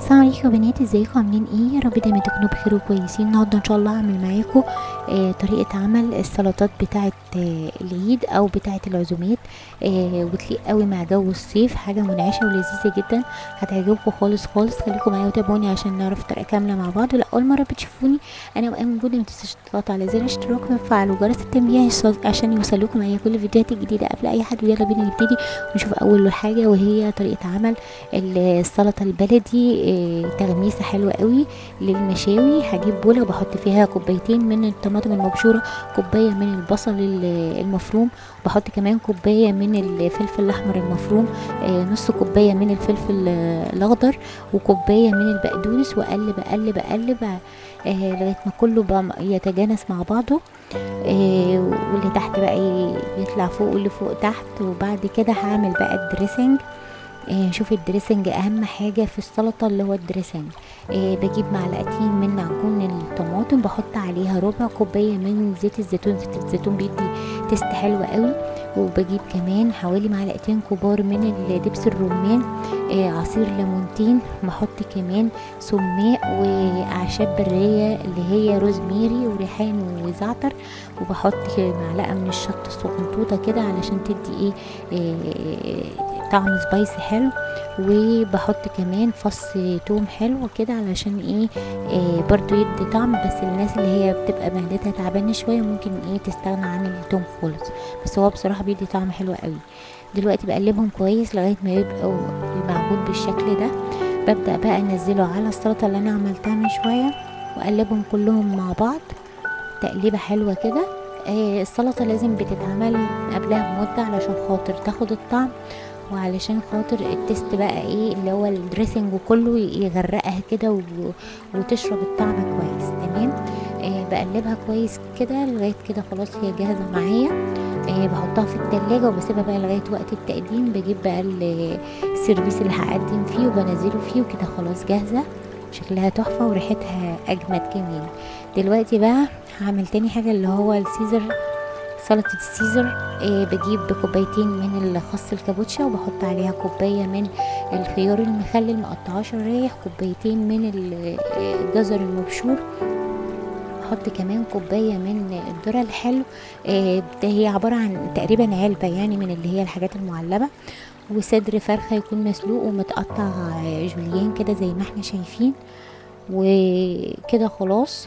السلام عليكم يا بنات، ازيكم عاملين ايه؟ يا رب دايما تكونوا بخير وكويسين. النهارده ان شاء الله هعمل معاكم طريقه عمل السلطات بتاعه العيد او بتاعه العزومات، وتليق قوي مع جو الصيف. حاجه منعشه ولذيذه جدا، هتعجبكم خالص خالص. خليكم معايا وتابعوني عشان نعرف الطريقه كامله مع بعض. ولو اول مره بتشوفوني انا وأنا موجوده، ما تنسوش تضغطوا على زر الاشتراك وتفعلوا جرس التنبيه عشان يوصلكم معايا كل الفيديوهات الجديده قبل اي حد. ويلا بينا نبتدي ونشوف اول حاجه، وهي طريقه عمل السلطه البلدي. تغميسه حلوه قوي للمشاوي. هجيب بوله وبحط فيها كوبايتين من الطماطم المبشوره، كوبايه من البصل المفروم، بحط كمان كوبايه من الفلفل الاحمر المفروم، نص كوبايه من الفلفل الاخضر، وكوبايه من البقدونس، واقلب اقلب اقلب لغايه ما كله يتجانس مع بعضه. واللي تحت بقى يطلع فوق واللي فوق تحت. وبعد كده هعمل بقى الدريسنج. شوفي الدريسنج اهم حاجة في السلطة اللي هو الدريسنج. بجيب معلقتين من معجون الطماطم، بحط عليها ربع كوباية من زيت الزيتون. زيت الزيتون بيدي تيست حلو قوي. وبجيب كمان حوالي معلقتين كبار من دبس الرمان، عصير ليمونتين، بحط كمان سماق واعشاب برية اللي هي روزميري وريحان وزعتر، وبحط معلقة من الشطة الصغنطوطة كده علشان تدي طعم سبايسي حلو. وبحط كمان فص توم حلو كده علشان برضو يدي طعم. بس الناس اللي هي بتبقى معدتها تعبانه شويه ممكن تستغنى عن التوم خالص، بس هو بصراحه بيدي طعم حلو قوي. دلوقتي بقلبهم كويس لغايه ما يبقوا المعجون بالشكل ده. ببدا بقى انزله على السلطه اللي انا عملتها من شويه، واقلبهم كلهم مع بعض تقليبه حلوه كده. السلطه لازم بتتعمل قبلها بمده علشان خاطر تاخد الطعم، وعلشان خاطر التست بقى اللي هو الدريسنج وكله يغرقها كده وتشرب الطعم كويس. تمام. بقلبها كويس كده لغايه كده خلاص هي جاهزه معايا. بحطها في التلاجة وبسيبها بقى لغايه وقت التقديم. بجيب بقى السيرفيس اللي هقدم فيه وبنزله فيه، وكده خلاص جاهزه. شكلها تحفه وريحتها اجمد كمان. دلوقتي بقى هعمل تاني حاجه اللي هو السيزر، سلطة السيزر. بجيب كوبايتين من الخس الكابوتشا، وبحط عليها كوباية من الخيار المخلل مقطعاه شرايح، كوبايتين من الجزر المبشور، بحط كمان كوباية من الذرة الحلو. هي عبارة عن تقريبا علبة يعني من اللي هي الحاجات المعلبة. وصدر فرخة يكون مسلوق ومتقطع جوليان كده زي ما احنا شايفين. وكده خلاص.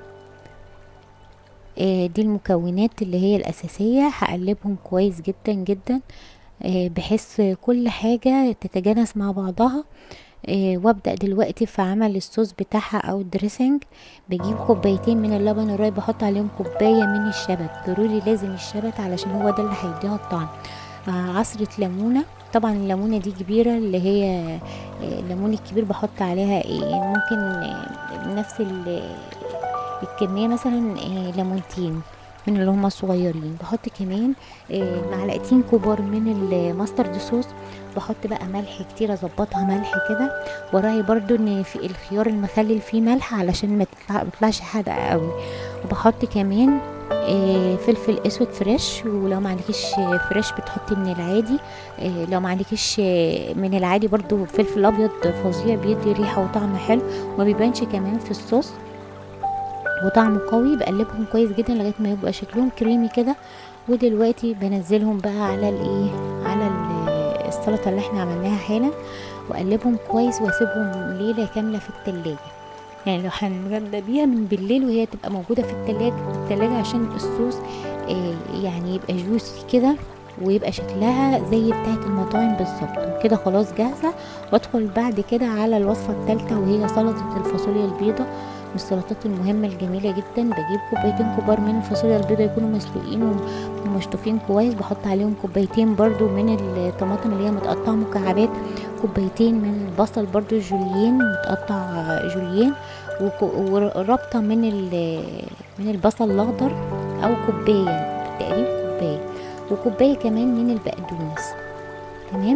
دي المكونات اللي هي الأساسية. هقلبهم كويس جدا جدا بحيث كل حاجة تتجانس مع بعضها. وابدأ دلوقتي في عمل الصوص بتاعها او الدريسنج. بجيب كوبايتين من اللبن الرايب، بحط عليهم كوباية من الشبت. ضروري لازم الشبت علشان هو ده اللي هيديها الطعم. عصرة ليمونة، طبعا الليمونة دي كبيرة اللي هي الليمون الكبير بحط عليها ممكن نفس الكمية مثلا ليمونتين من اللي هما الصغيرين. بحط كمان معلقتين كبار من الماسترد صوص. بحط بقى ملح كتير، اظبطها ملح كده. وراي برضو ان في الخيار المخلل فيه ملح علشان ما يطلعش حادق قوي. وبحط كمان فلفل اسود فريش، ولو ما عندكيش فريش بتحطي من العادي. لو ما عندكيش من العادي برضو فلفل ابيض فظيع، بيدي ريحه وطعم حلو وما بيبانش كمان في الصوص وطعمه قوي. بقلبهم كويس جدا لغايه ما يبقى شكلهم كريمي كده. ودلوقتي بنزلهم بقى على السلطه اللي احنا عملناها حالا، واقلبهم كويس واسيبهم ليله كامله في التلاجة. يعني لو هنبدا بيها من بالليل وهي تبقى موجوده في التلاجة عشان الصوص يعني يبقى جوسي كده، ويبقى شكلها زي بتاعه المطاعم بالظبط. وكده خلاص جاهزه. وادخل بعد كده على الوصفه الثالثه، وهي سلطه الفاصوليا البيضاء، من السلطات المهمة الجميلة جدا. بجيب كوبايتين كبار من الفاصوليا البيضاء يكونوا مسلوقين ومشطوفين كويس، بحط عليهم كوبايتين برضو من الطماطم اللي هي متقطعة مكعبات، كوبايتين من البصل برضو جوليين متقطع جوليين، وربطة من البصل الأخضر أو كوباية تقريبا كوباية، وكوباية كمان من البقدونس. تمام.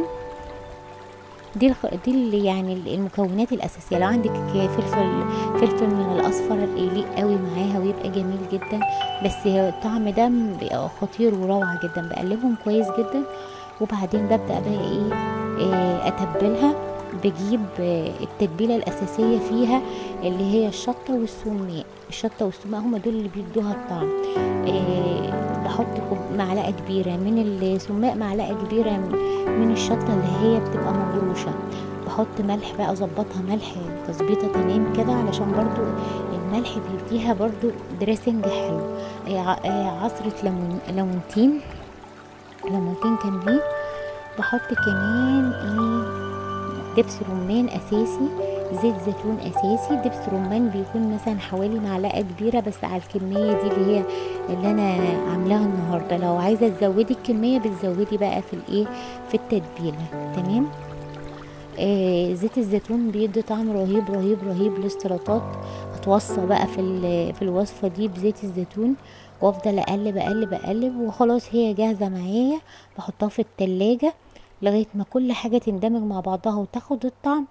دي اللي يعني المكونات الاساسيه. لو عندك فلفل من الاصفر يليق قوي معاها ويبقى جميل جدا، بس الطعم ده بيبقى خطير وروعه جدا. بقلبهم كويس جدا. وبعدين ببدا بقى اتبلها. بجيب التتبيله الاساسيه فيها اللي هي الشطه والسماق. الشطه والسماق هما دول اللي بيدوها الطعم. بحط معلقه كبيره من السماق، معلقه كبيره من الشطه اللي هي بتبقى مجروشه. بحط ملح بقى، اظبطها ملح تظبيطه تمام كده، علشان برضو الملح بيديها برضو دريسنج حلو. عصره ليمونتين كاملين. بحط كمان دبس رمان اساسي، زيت زيتون اساسي. دبس رمان بيكون مثلا حوالي معلقه كبيره بس على الكميه دي اللي انا عاملاها النهارده. لو عايزه تزودي الكميه بتزودي بقى في التتبيله. تمام. زيت الزيتون بيدي طعم رهيب رهيب رهيب للسلطات. هتوصى بقى في الوصفه دي بزيت الزيتون، وافضل اقلب اقلب اقلب وخلاص هي جاهزه معايا. بحطها في التلاجة لغايه ما كل حاجه تندمج مع بعضها وتاخد الطعم،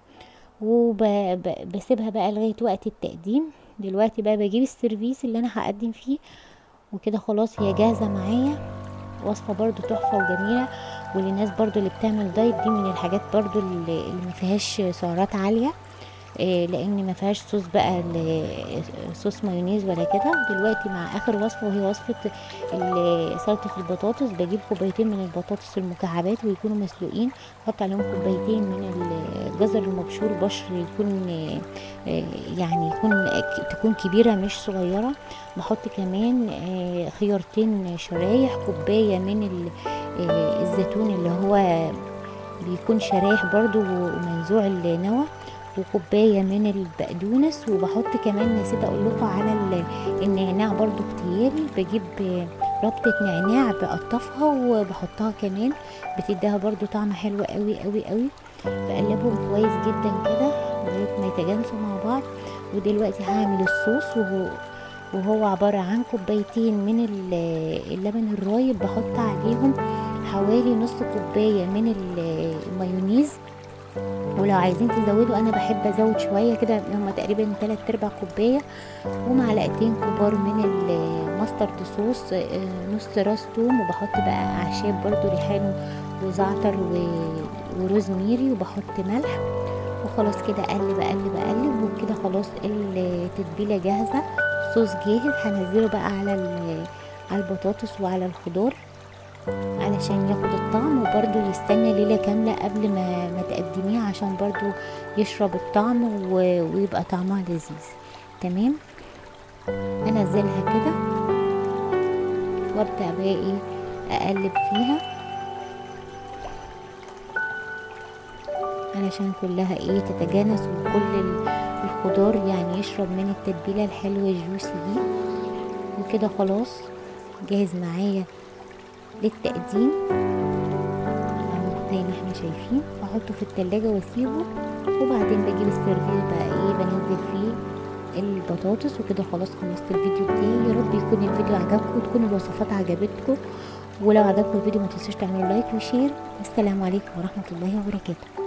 وبسيبها بقى لغايه وقت التقديم. دلوقتي بقى بجيب السيرفيس اللي انا هقدم فيه، وكده خلاص هي جاهزه معايا. وصفه برضو تحفه وجميله، وللناس برضو اللي بتعمل دايت. دي من الحاجات برضو اللي ما فيهاش سعرات عاليه، لان ما فيهاش صوص بقى صوص مايونيز ولا كده. دلوقتي مع اخر وصفه، وهي وصفه سلطه البطاطس. بجيب كوبايتين من البطاطس المكعبات ويكونوا مسلوقين، احط عليهم كوبايتين من الجزر المبشور، بشر يكون يعني تكون كبيره مش صغيره. بحط كمان خيارتين شرايح، كوبايه من الزيتون اللي هو بيكون شرايح برضو ومنزوع النوى، وكوبايه من البقدونس. وبحط كمان، نسيت اقول لكم على النعناع برضو اختياري. بجيب ربطه نعناع بقطفها وبحطها كمان، بتديها برضو طعم حلو قوي قوي قوي. بقلبهم كويس جدا كده لغايه ما يتجانسوا مع بعض. ودلوقتي هعمل الصوص، وهو عباره عن كوبايتين من اللبن الرايب. بحط عليهم حوالي نص كوبايه من المايونيز، ولو عايزين تزودوا انا بحب ازود شويه كده، هما تقريبا 3/4 كوبايه. ومعلقتين كبار من الماسترد صوص، نص راس توم. وبحط بقى اعشاب برضو، ريحان وزعتر وروزميري. وبحط ملح، وخلاص كده اقلب اقلب اقلب. وكده خلاص التتبيله جاهزه، الصوص جاهز. هنزله بقى على البطاطس وعلى الخضار علشان ياخد الطعم، وبرده يستنى ليلة كاملة قبل ما تقدميه، عشان برده يشرب الطعم ويبقى طعمها لذيذ. تمام. انزلها كده وابدأ بقى اقلب فيها علشان كلها تتجانس، وكل الخضار يعني يشرب من التتبيلة الحلوة الجوسي دي. وكده خلاص جاهز معايا للتقديم زي ما احنا شايفين. بحطه في التلاجة واسيبه، وبعدين بجيب السيرفيس بقى بنزل فيه البطاطس. وكده خلاص خلصت الفيديو بتاعي. يا رب يكون الفيديو عجبكم وتكون الوصفات عجبتكم. ولو عجبكم الفيديو ما تنسوش تعملوا لايك وشير. والسلام عليكم ورحمة الله وبركاته.